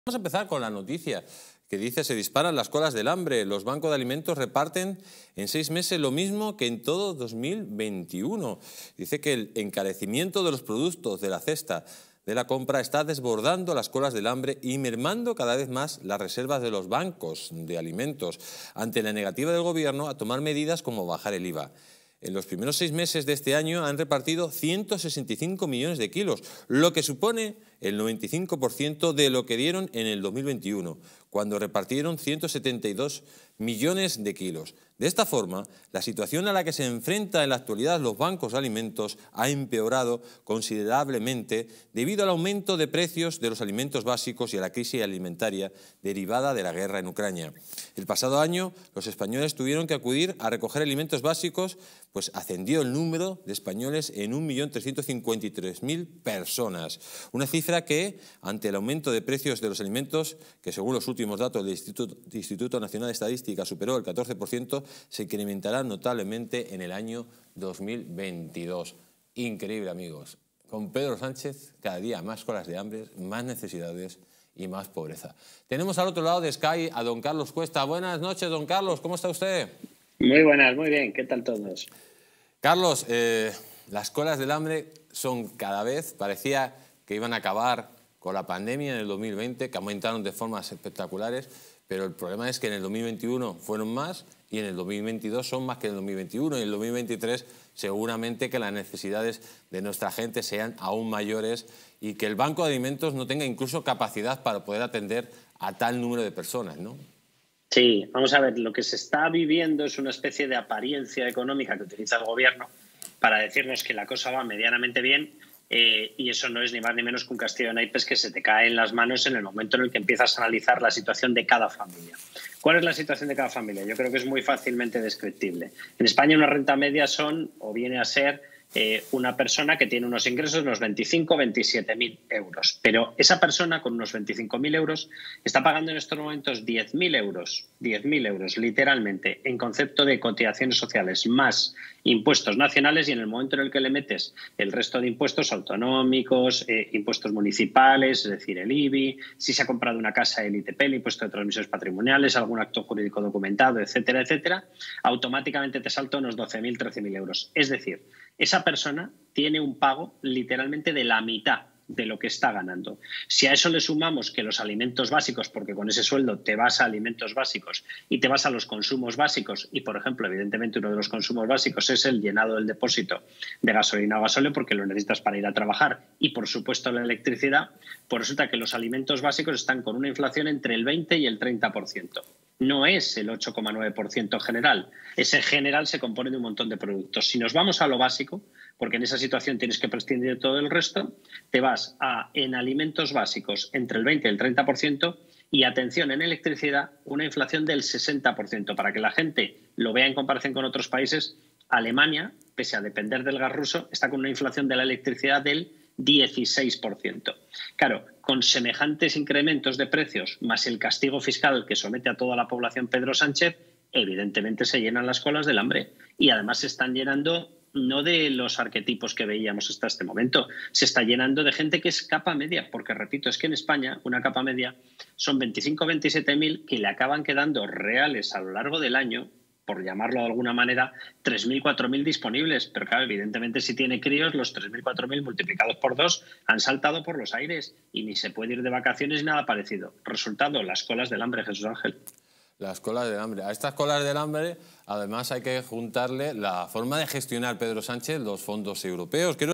Vamos a empezar con la noticia que dice: se disparan las colas del hambre. Los bancos de alimentos reparten en 6 meses lo mismo que en todo 2021. Dice que el encarecimiento de los productos de la cesta de la compra está desbordando las colas del hambre y mermando cada vez más las reservas de los bancos de alimentos ante la negativa del gobierno a tomar medidas como bajar el IVA. En los primeros 6 meses de este año han repartido 165 millones de kilos, lo que supone el 95% de lo que dieron en el 2021, cuando repartieron 172 millones de kilos. De esta forma, la situación a la que se enfrentan en la actualidad los bancos de alimentos ha empeorado considerablemente debido al aumento de precios de los alimentos básicos y a la crisis alimentaria derivada de la guerra en Ucrania. El pasado año, los españoles tuvieron que acudir a recoger alimentos básicos, pues ascendió el número de españoles en 1.353.000 personas. Una cifra que, ante el aumento de precios de los alimentos, que según los últimos datos del Instituto Nacional de Estadística superó el 14%, se incrementará notablemente en el año 2022. Increíble, amigos. Con Pedro Sánchez, cada día más colas de hambre, más necesidades y más pobreza. Tenemos al otro lado de Sky a don Carlos Cuesta. Buenas noches, don Carlos. ¿Cómo está usted? Muy buenas, muy bien. ¿Qué tal todos? Carlos, las colas del hambre son cada vez, parecía que iban a acabar con la pandemia en el 2020, que aumentaron de formas espectaculares, pero el problema es que en el 2021 fueron más y en el 2022 son más que en el 2021 y en el 2023 seguramente que las necesidades de nuestra gente sean aún mayores y que el Banco de Alimentos no tenga incluso capacidad para poder atender a tal número de personas, ¿no? Sí, vamos a ver, lo que se está viviendo es una especie de apariencia económica que utiliza el gobierno para decirnos que la cosa va medianamente bien, y eso no es ni más ni menos que un castillo de naipes que se te cae en las manos en el momento en el que empiezas a analizar la situación de cada familia. ¿Cuál es la situación de cada familia? Yo creo que es muy fácilmente descriptible. En España una renta media son, o viene a ser, una persona que tiene unos ingresos de unos 25 o 27.000 euros. Pero esa persona con unos 25.000 euros está pagando en estos momentos 10.000 euros, literalmente, en concepto de cotizaciones sociales, más impuestos nacionales, y en el momento en el que le metes el resto de impuestos autonómicos, impuestos municipales, es decir, el IBI, si se ha comprado una casa, el ITP, el impuesto de transmisiones patrimoniales, algún acto jurídico documentado, etcétera, etcétera, automáticamente te salta unos 12.000, 13.000 euros. Es decir, esa persona tiene un pago literalmente de la mitad de lo que está ganando. Si a eso le sumamos que los alimentos básicos, porque con ese sueldo te vas a alimentos básicos y te vas a los consumos básicos, y por ejemplo, evidentemente uno de los consumos básicos es el llenado del depósito de gasolina o gasóleo porque lo necesitas para ir a trabajar, y por supuesto la electricidad, pues resulta que los alimentos básicos están con una inflación entre el 20 y el 30%. No es el 8,9% general. Ese general se compone de un montón de productos. Si nos vamos a lo básico, porque en esa situación tienes que prescindir de todo el resto, te vas en alimentos básicos entre el 20 y el 30%, y atención, en electricidad una inflación del 60%. Para que la gente lo vea en comparación con otros países, Alemania, pese a depender del gas ruso, está con una inflación de la electricidad del 16%. Claro, con semejantes incrementos de precios, más el castigo fiscal que somete a toda la población Pedro Sánchez, evidentemente se llenan las colas del hambre. Y además se están llenando no de los arquetipos que veíamos hasta este momento, se está llenando de gente que es capa media, porque repito, es que en España una capa media son 25 o 27.000 que le acaban quedando reales a lo largo del año, por llamarlo de alguna manera, 3.000, 4.000 disponibles. Pero claro, evidentemente si tiene críos, los 3.000, 4.000 multiplicados por 2 han saltado por los aires y ni se puede ir de vacaciones ni nada parecido. Resultado, las colas del hambre, Jesús Ángel. Las colas del hambre. A estas colas del hambre, además, hay que juntarle la forma de gestionar Pedro Sánchez los fondos europeos.